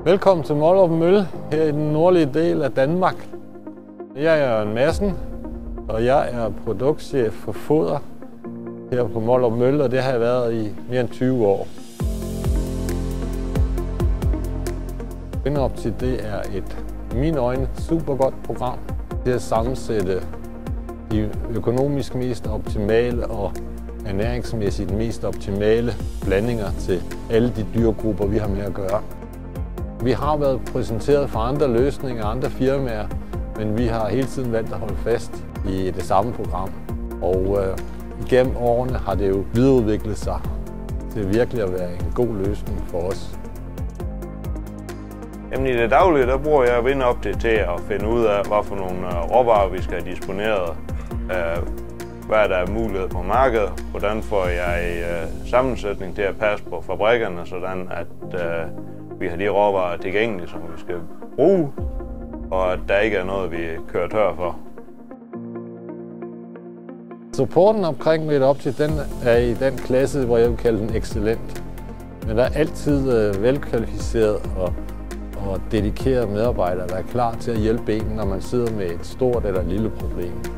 Velkommen til Mollerup Mølle her i den nordlige del af Danmark. Jeg er Jørgen Madsen, og jeg er produktchef for foder her på Mollerup Mølle, og det har jeg været i mere end 20 år. WinOpti, det er et, i mine øjne, super godt program til at sammensætte de økonomisk mest optimale og ernæringsmæssigt mest optimale blandinger til alle de dyregrupper, vi har med at gøre. Vi har været præsenteret for andre løsninger, andre firmaer, men vi har hele tiden valgt at holde fast i det samme program. Og igennem årene har det jo videreudviklet sig til virkelig at være en god løsning for os. Jamen, i det daglige der bruger jeg WinOpti til at finde ud af, hvad for nogle råvarer vi skal have disponeret, hvad der er mulighed på markedet, hvordan får jeg sammensætning til at passe på fabrikkerne, sådan at vi har de råvarer tilgængelige, som vi skal bruge, og at der ikke er noget, vi kører tør for. Supporten omkring WinOpti, den er i den klasse, hvor jeg vil kalde den excellent. Men der er altid velkvalificerede og dedikerede medarbejdere, der er klar til at hjælpe en, når man sidder med et stort eller lille problem.